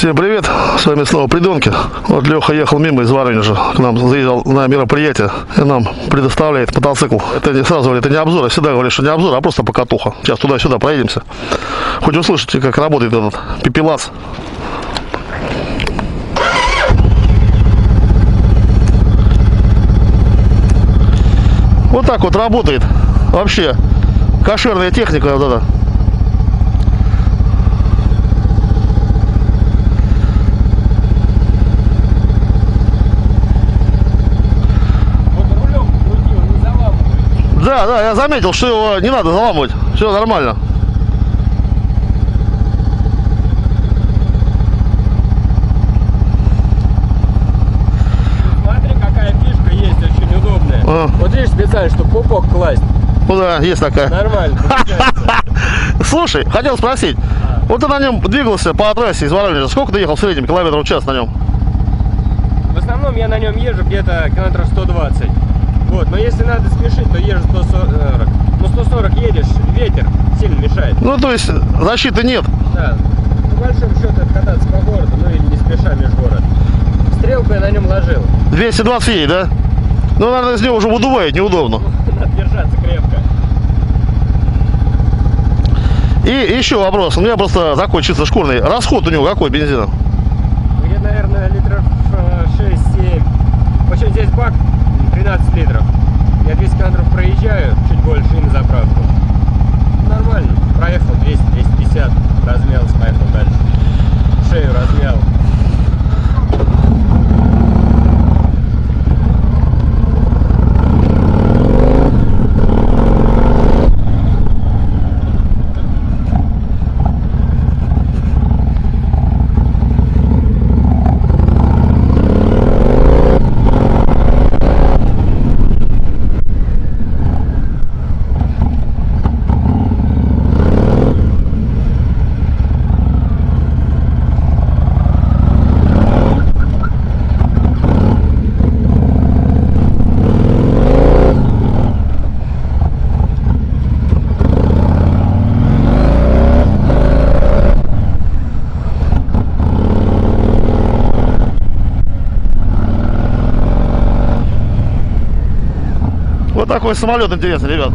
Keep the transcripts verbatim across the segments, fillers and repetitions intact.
Всем привет, с вами снова Придонки. Вот Леха ехал мимо из Воронежа, к нам заезжал на мероприятие и нам предоставляет мотоцикл. Это не сразу говорит, это не обзор, я всегда говорю, что не обзор, а просто покатуха. Сейчас туда-сюда проедемся. Хоть услышите, как работает этот пепелац. Вот так вот работает вообще кошерная техника вот эта. Да, да, я заметил, что его не надо заламывать. Все нормально. Смотри, какая фишка есть, очень удобная. А. Вот видишь, специально, чтобы пупок класть. Ну да, есть такая. Нормально. Слушай, хотел спросить. А. Вот ты на нем двигался по трассе из Воронежа. Сколько ты ехал в среднем километров в час на нем? В основном я на нем езжу где-то километров сто двадцать. Вот, но если надо спешить, то езжу сто сорок. Ну, сто сорок едешь, ветер сильно мешает. Ну, то есть защиты нет. Да. По большому счету это кататься по городу, ну или не спеша межгород. Стрелку я на нем ложил. двести двадцать едет, да? Ну, наверное, из него уже выдувает, неудобно. Надо держаться крепко. И еще вопрос. У меня просто такой чисто шкурный. Расход у него какой бензина? Где-то, наверное, литров шесть-семь. Почему здесь бак? тринадцать литров. Я двести километров проезжаю, чуть больше, и на заправку. Нормально. Проехал двести — двести пятьдесят, размялся, поехал дальше. Шею размял. Вот такой самолет интересный, ребят.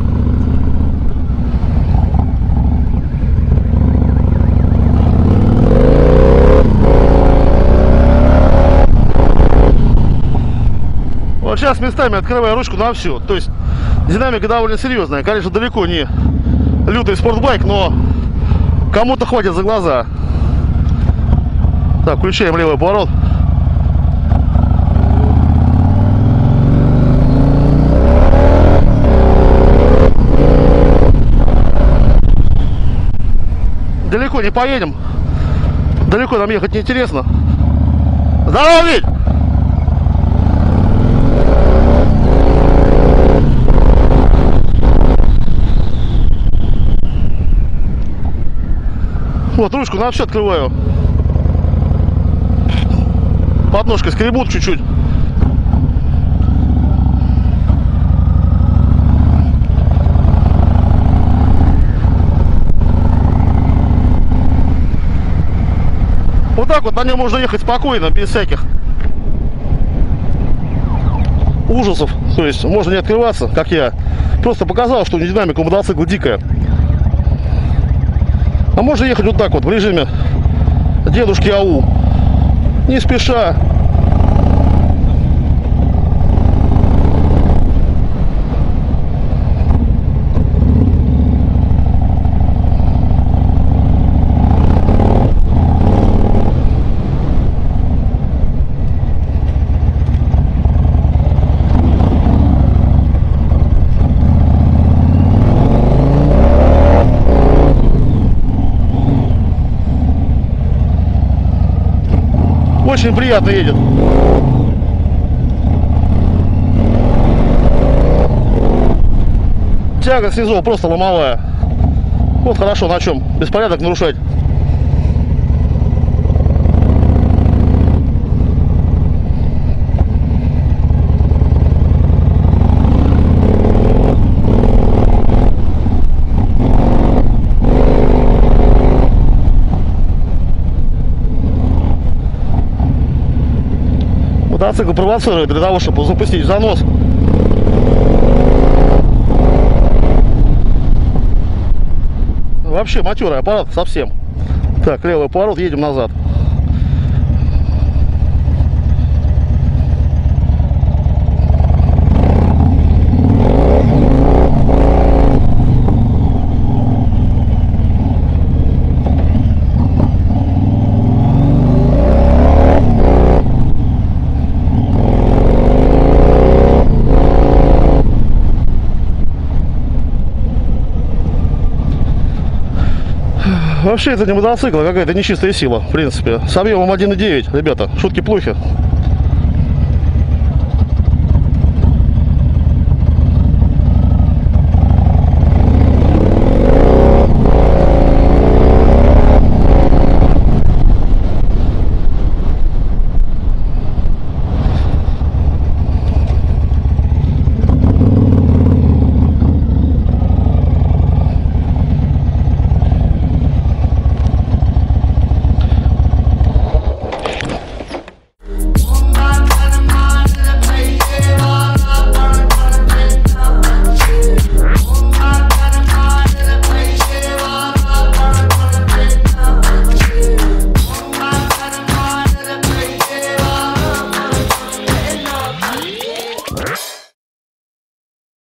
Вот сейчас местами открываю ручку на всю. То есть динамика довольно серьезная. Конечно, далеко не лютый спортбайк, но кому-то хватит за глаза. Так, включаем левый поворот. Далеко не поедем. Далеко нам ехать неинтересно. Здорово, Вить! Вот, ручку на все открываю. Подножкой скребут чуть-чуть. Вот так вот на нем можно ехать спокойно, без всяких ужасов. То есть можно не открываться, как я. Просто показал, что динамика у мотоцикла дикая. А можно ехать вот так вот, в режиме дедушки ау. Не спеша. Очень приятно едет. Тяга снизу просто ломовая. Вот хорошо, на чем беспорядок нарушать. Мотоцикл провоцирует для того, чтобы запустить занос. Вообще матерый аппарат совсем. Так, левый поворот, едем назад. Вообще это не мотоцикл, а какая-то нечистая сила, в принципе. С объемом один и девять, ребята, шутки плохи.